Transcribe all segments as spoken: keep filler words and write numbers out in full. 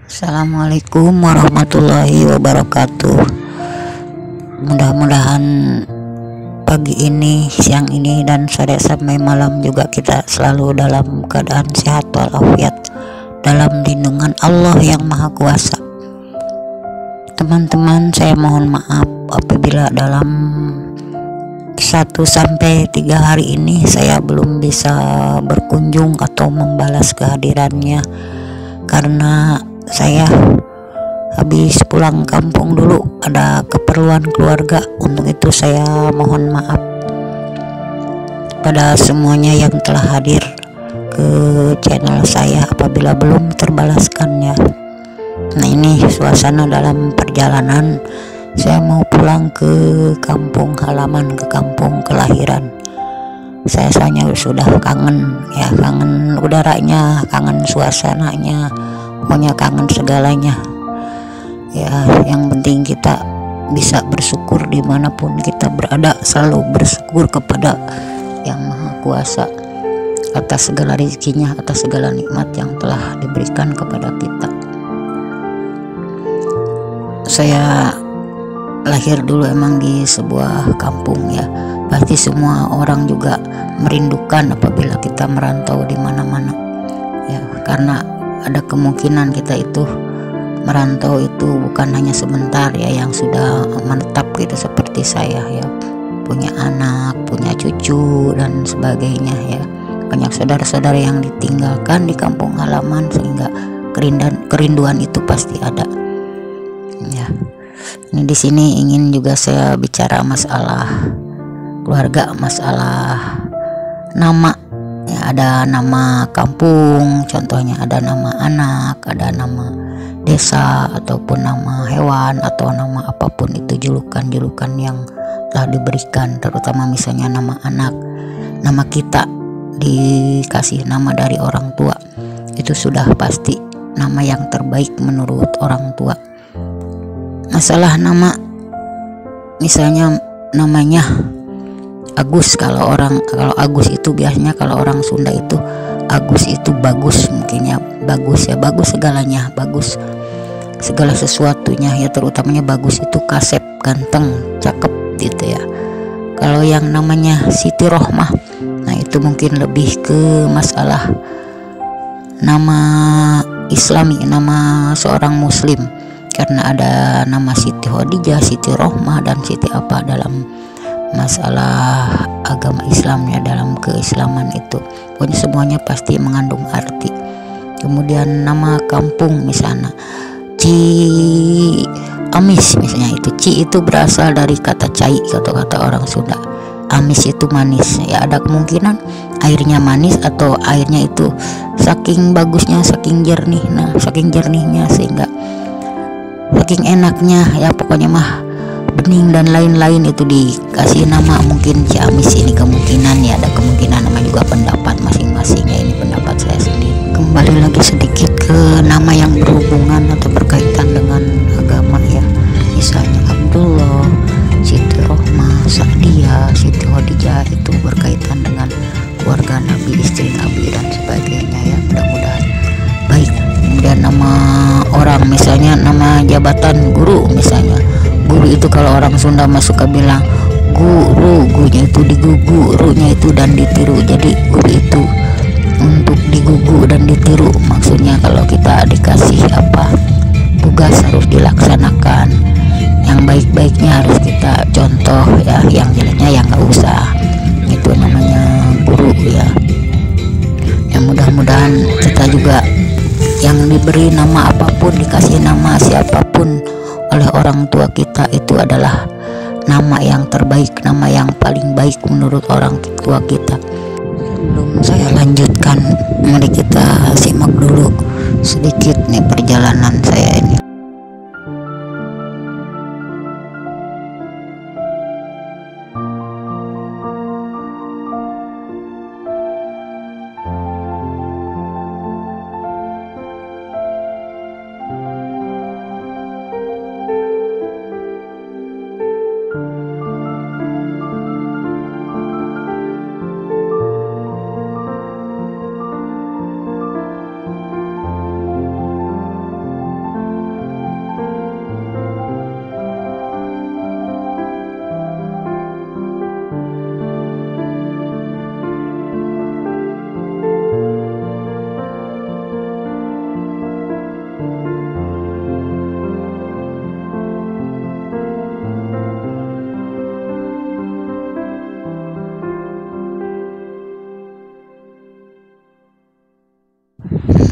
Assalamualaikum warahmatullahi wabarakatuh. Mudah-mudahan pagi ini, siang ini, dan sore sampai malam juga kita selalu dalam keadaan sehat walafiat, dalam lindungan Allah yang Maha Kuasa. Teman-teman, saya mohon maaf apabila dalam satu sampai tiga hari ini saya belum bisa berkunjung atau membalas kehadirannya, karena saya habis pulang kampung dulu, ada keperluan keluarga. Untuk itu saya mohon maaf pada semuanya yang telah hadir ke channel saya apabila belum terbalaskannya. Nah, ini suasana dalam perjalanan saya mau pulang ke kampung halaman, ke kampung kelahiran. Saya soalnya sudah kangen ya, kangen udaranya, kangen suasananya, pokoknya kangen segalanya ya. Yang penting kita bisa bersyukur dimanapun kita berada, selalu bersyukur kepada yang Maha Kuasa atas segala rezekinya, atas segala nikmat yang telah diberikan kepada kita. Saya lahir dulu emang di sebuah kampung ya, pasti semua orang juga merindukan apabila kita merantau di mana-mana ya, karena ada kemungkinan kita itu merantau itu bukan hanya sebentar ya, yang sudah menetap gitu seperti saya ya, punya anak, punya cucu dan sebagainya ya, banyak saudara-saudara yang ditinggalkan di kampung halaman, sehingga kerinduan kerinduan itu pasti ada ya. Ini di sini ingin juga saya bicara masalah keluarga, masalah nama ya, ada nama kampung contohnya, ada nama anak, ada nama desa, ataupun nama hewan, atau nama apapun itu, julukan-julukan yang telah diberikan, terutama misalnya nama anak, nama kita dikasih nama dari orang tua, itu sudah pasti nama yang terbaik menurut orang tua. Masalah nama, misalnya namanya Agus, kalau orang kalau Agus itu biasanya kalau orang Sunda itu Agus itu bagus, mungkinnya bagus ya, bagus segalanya, bagus segala sesuatunya ya, terutamanya bagus itu kasep, ganteng, cakep gitu ya. Kalau yang namanya Siti Rohmah, nah itu mungkin lebih ke masalah nama Islami, nama seorang muslim, karena ada nama Siti Khadijah, Siti Rohmah, dan Siti apa dalam masalah agama Islam ya, dalam keislaman itu pokoknya semuanya pasti mengandung arti. Kemudian nama kampung misalnya Ci Amis, misalnya itu Ci itu berasal dari kata cai, kata-kata orang Sunda. Amis itu manis ya, ada kemungkinan airnya manis atau airnya itu saking bagusnya, saking jernih, nah saking jernihnya sehingga saking enaknya ya, pokoknya mah bening dan lain-lain itu dikasih nama mungkin Ciamis. Ini kemungkinan ya, ada kemungkinan, nama juga pendapat masing-masing ya, ini pendapat saya sendiri. Kembali lagi sedikit ke nama yang berhubungan atau berkaitan dengan agama ya, misalnya Abdullah, Siti Rohmah, Sa'diyah, Siti Khadijah, itu berkaitan dengan keluarga Nabi, istri Nabi dan sebagainya ya, mudah-mudahan baik. Kemudian nama orang, misalnya nama jabatan guru, misalnya guru itu kalau orang Sunda masuk ke bilang guru, gurunya itu digugu, runya itu dan ditiru, jadi guru itu untuk digugu dan ditiru, maksudnya kalau kita dikasih apa tugas harus dilaksanakan, yang baik-baiknya harus kita contoh ya, yang jeleknya ya nggak usah, itu namanya guru ya. Ya mudah-mudahan kita juga yang diberi nama apapun, dikasih nama siapapun oleh orang tua kita, itu adalah nama yang terbaik, nama yang paling baik menurut orang tua kita. Sebelum saya lanjutkan, mari kita simak dulu sedikit nih perjalanan saya ini.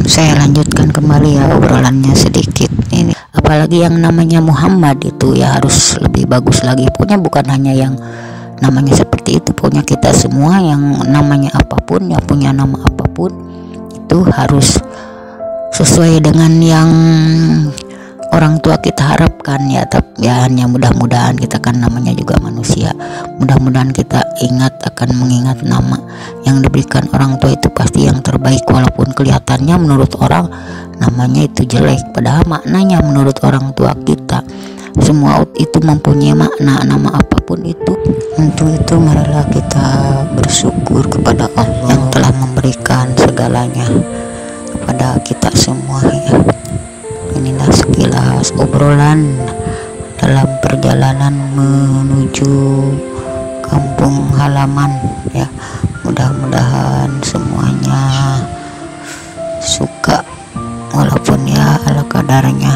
Saya lanjutkan kembali ya obrolannya sedikit ini. Apalagi yang namanya Muhammad itu ya harus lebih bagus lagi. Pokoknya bukan hanya yang namanya seperti itu, pokoknya kita semua yang namanya apapun, yang punya nama apapun itu harus sesuai dengan yang orang tua kita harapkan ya. Tapi ya hanya mudah-mudahan, kita kan namanya juga manusia, mudah-mudahan kita ingat akan mengingat nama yang diberikan orang tua itu pasti yang terbaik, walaupun kelihatannya menurut orang namanya itu jelek, padahal maknanya menurut orang tua kita semua itu mempunyai makna. Nama apapun itu, untuk itu marilah kita bersyukur kepada Allah yang telah memberikan segalanya kepada kita semua ya. Inilah sekilas obrolan dalam perjalanan menuju kampung halaman ya. Mudah-mudahan semuanya suka, walaupun ya ala kadarnya.